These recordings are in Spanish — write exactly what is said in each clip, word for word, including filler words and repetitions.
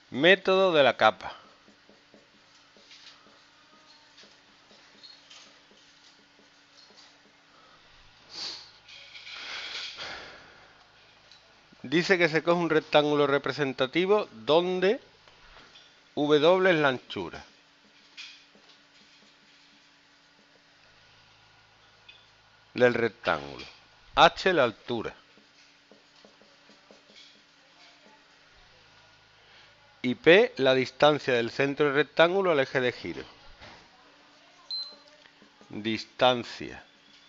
Método de la capa. Dice que se coge un rectángulo representativo donde W es la anchura. Del rectángulo. H la altura. Y P la distancia del centro del rectángulo al eje de giro. Distancia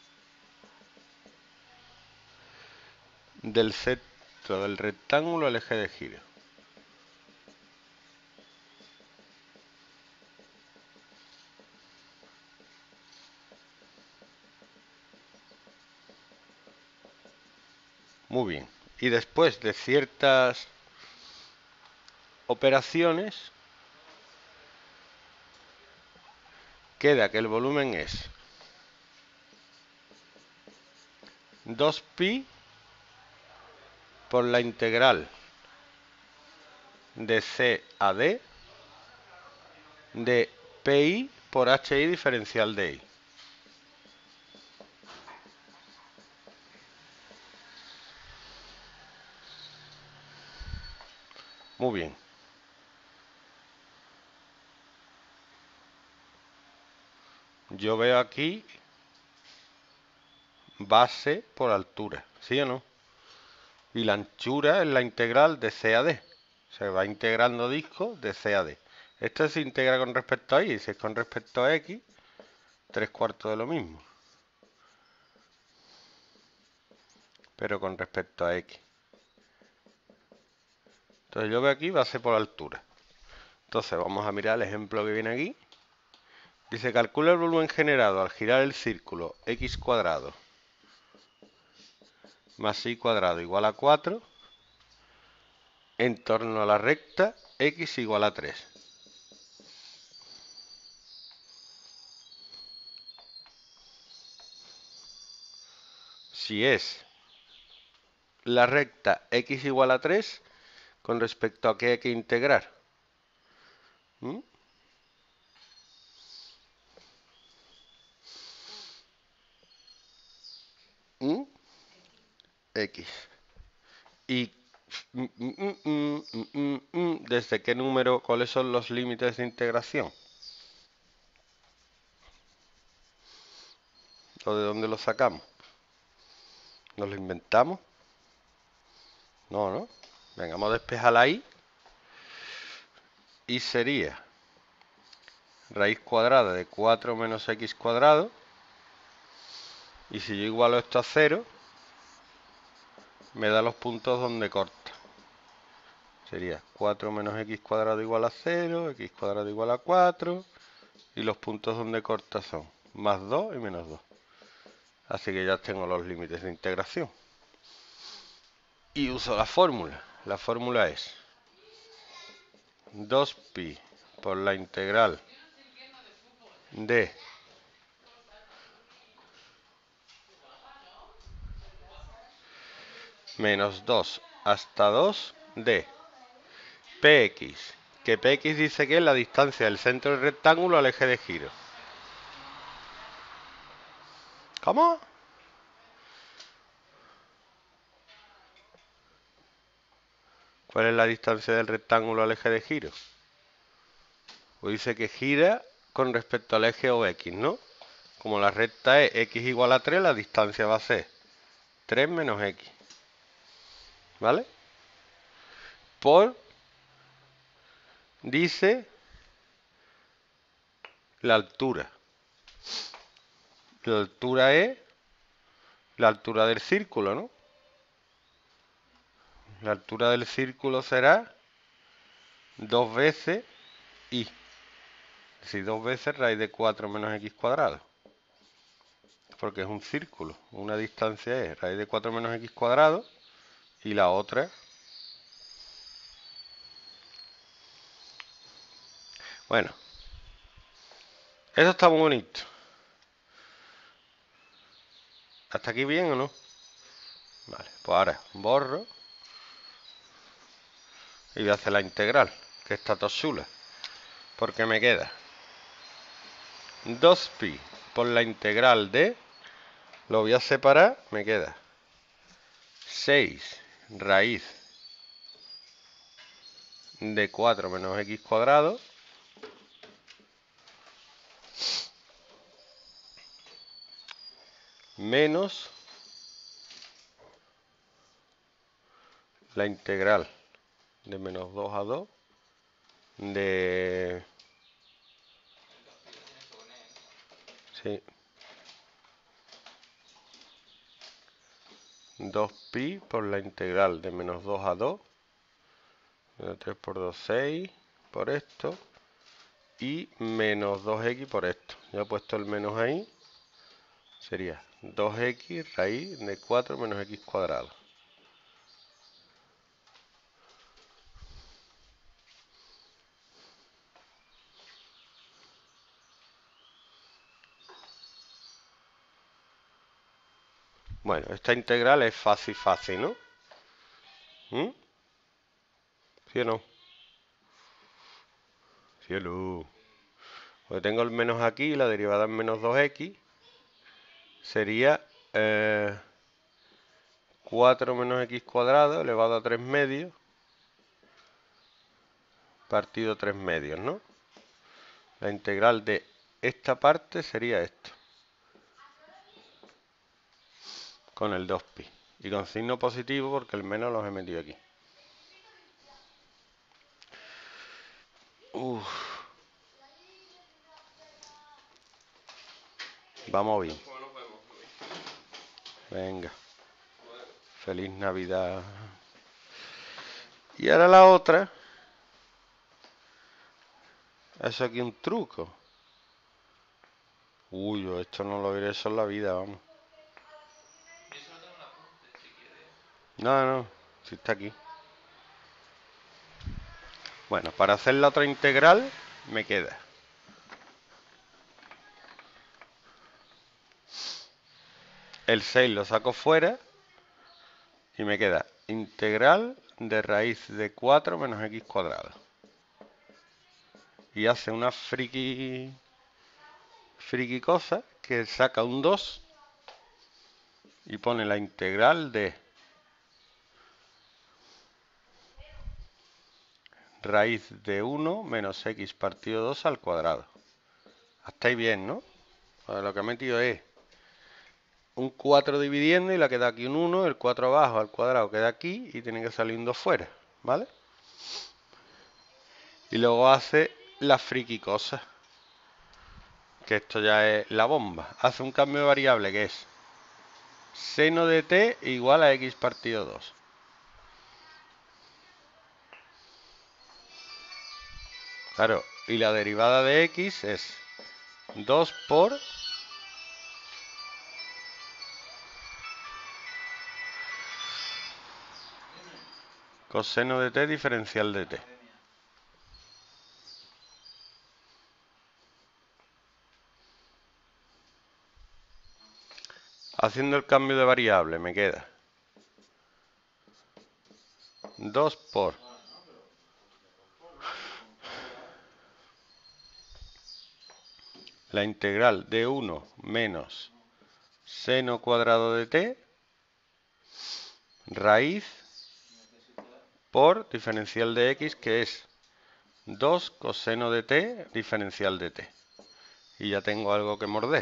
del centro del rectángulo al eje de giro. Muy bien. Y después de ciertas operaciones, queda que el volumen es dos pi por la integral de C a D de Pi por Hi diferencial de I. Muy bien. Yo veo aquí base por altura, ¿sí o no? Y la anchura es la integral de C a D. Se va integrando disco de C a D. Esto se integra con respecto a Y, si es con respecto a X, tres cuartos de lo mismo. Pero con respecto a X. Entonces yo veo aquí base por altura. Entonces vamos a mirar el ejemplo que viene aquí. Dice, calcula el volumen generado al girar el círculo x cuadrado más y cuadrado igual a cuatro en torno a la recta x igual a tres. Si es la recta x igual a tres, ¿con respecto a qué hay que integrar? ¿Mm? ¿Mm? X. Y mm, mm, mm, mm, mm, ¿desde qué número? ¿Cuáles son los límites de integración? ¿O de dónde los sacamos? ¿Nos lo inventamos? No, ¿no? Venga, vamos a despejarla ahí. Y sería raíz cuadrada de cuatro menos x cuadrado. Y si yo igualo esto a cero, me da los puntos donde corta. Sería cuatro menos x cuadrado igual a cero, x cuadrado igual a cuatro. Y los puntos donde corta son más dos y menos dos. Así que ya tengo los límites de integración. Y uso la fórmula. La fórmula es dos pi por la integral de menos dos hasta dos de Px, que Px dice que es la distancia del centro del rectángulo al eje de giro. ¿Cómo? ¿Cuál es la distancia del rectángulo al eje de giro? Pues dice que gira con respecto al eje O X, ¿no? Como la recta es x igual a tres, la distancia va a ser tres menos x. ¿Vale? Por, dice, la altura. La altura es la altura del círculo, ¿no? La altura del círculo será dos veces y. Es decir, dos veces raíz de cuatro menos x cuadrado. Porque es un círculo. Una distancia es raíz de cuatro menos x cuadrado y la otra. Bueno, eso está muy bonito. ¿Hasta aquí bien o no? Vale, pues ahora borro y voy a hacer la integral, que está todo chula. Porque me queda dos pi por la integral de, lo voy a separar, me queda seis raíz de cuatro menos x cuadrado menos la integral de menos dos a dos de... Sí. dos pi por la integral de menos dos a dos. tres por dos, seis por esto. Y menos dos x por esto. Ya he puesto el menos ahí. Sería dos x raíz de cuatro menos x cuadrado. Bueno, esta integral es fácil, fácil, ¿no? ¿Mm? ¿Sí o no? Cielo. Pues tengo el menos aquí, la derivada en menos dos x. Sería eh, cuatro menos x cuadrado elevado a tres medios. Partido tres medios, ¿no? La integral de esta parte sería esto. Con el dos pi. Y con signo positivo porque el menos los he metido aquí. Uf. Vamos bien. Venga. Feliz Navidad. Y ahora la otra. Eso aquí un truco. Uy, yo esto no lo veré eso en la vida, vamos. No, no, si está aquí. Bueno, para hacer la otra integral me queda el seis lo saco fuera y me queda integral de raíz de cuatro menos x cuadrado. Y hace una friki friki cosa que saca un dos y pone la integral de raíz de uno menos x partido dos al cuadrado. Hasta ahí bien, ¿no? Pues lo que he metido es un cuatro dividiendo y le queda aquí un uno, el cuatro abajo al cuadrado queda aquí y tiene que salir un dos fuera, ¿vale? Y luego hace la friki cosa, que esto ya es la bomba. Hace un cambio de variable que es seno de t igual a x partido dos. Claro, y la derivada de x es dos por coseno de t diferencial de t. Haciendo el cambio de variable me queda dos por la integral de uno menos seno cuadrado de t raíz por diferencial de x, que es dos coseno de t diferencial de t. Y ya tengo algo que morder.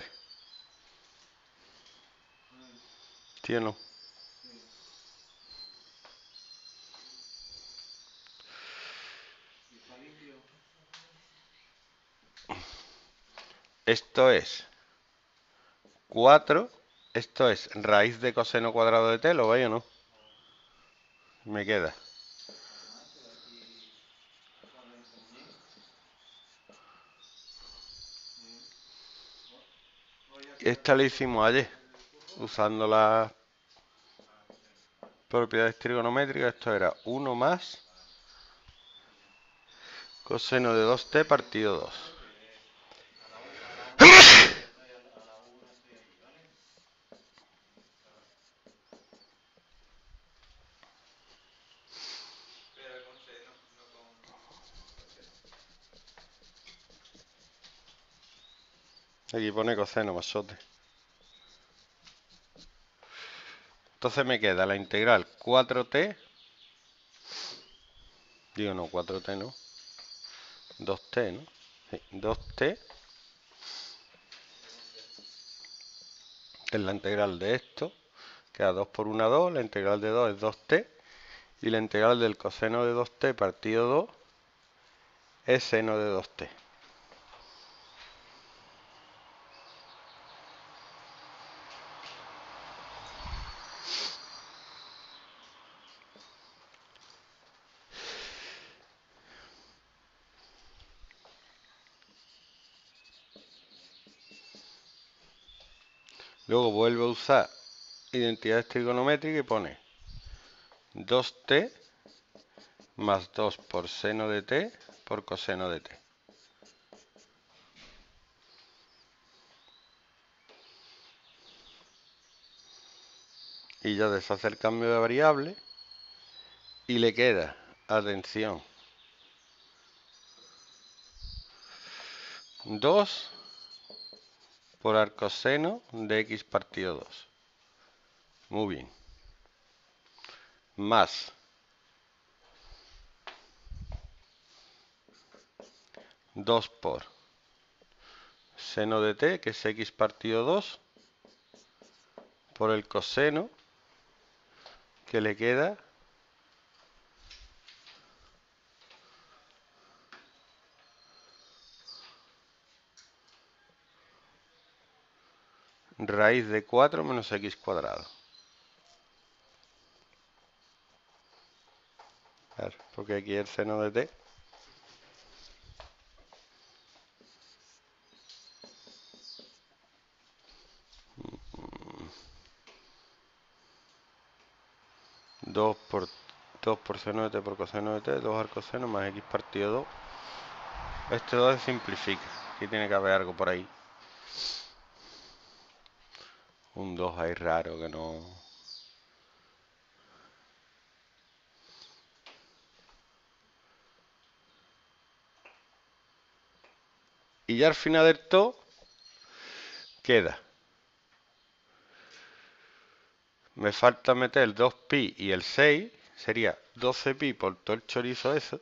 ¿Sí o no? Esto es cuatro. Esto es raíz de coseno cuadrado de t, ¿lo veis o no? Me queda esta la hicimos ayer, usando las propiedades trigonométricas. Esto era uno más coseno de dos t partido dos. Aquí pone coseno, machote. Entonces me queda la integral cuatro t. Digo, no, cuatro t no. dos t, ¿no? Sí, dos t. Que es la integral de esto. Queda dos por una, dos. La integral de dos es dos t. Y la integral del coseno de dos t partido dos es seno de dos t. Luego vuelve a usar identidades trigonométricas y pone dos t más dos por seno de t por coseno de t. Y ya deshace el cambio de variable y le queda, atención, dos por arcoseno de x partido dos. Muy bien. Más dos por seno de t, que es x partido dos, por el coseno, que le queda raíz de cuatro menos x cuadrado. Claro, porque aquí el seno de t. dos por, dos por seno de t por coseno de t, dos al coseno más x partido dos. Este dos se simplifica. Aquí tiene que haber algo por ahí. Un dos ahí raro que no... Y ya al final del todo queda. Me falta meter el dos pi y el seis. Sería doce pi por todo el chorizo eso.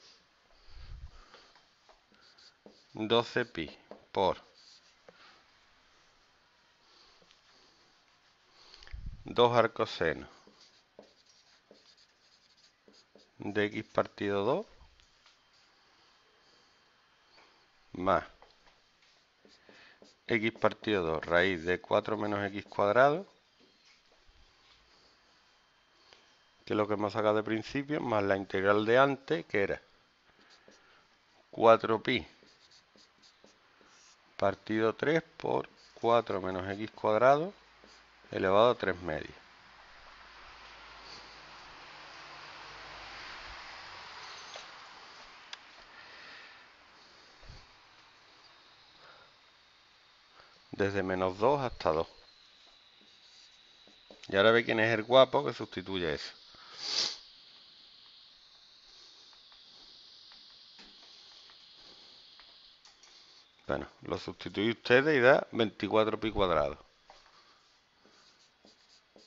doce pi por dos al coseno de x partido dos más x partido dos raíz de cuatro menos x cuadrado, que es lo que hemos sacado de principio, más la integral de antes, que era cuatro pi partido tres por cuatro menos x cuadrado elevado a tres medios. Desde menos dos hasta dos. Y ahora ve quién es el guapo que sustituye eso. Bueno, lo sustituye ustedes y da veinticuatro pi cuadrado.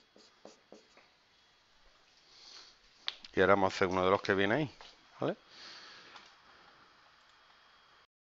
Y ahora vamos a hacer uno de los que viene ahí, ¿vale?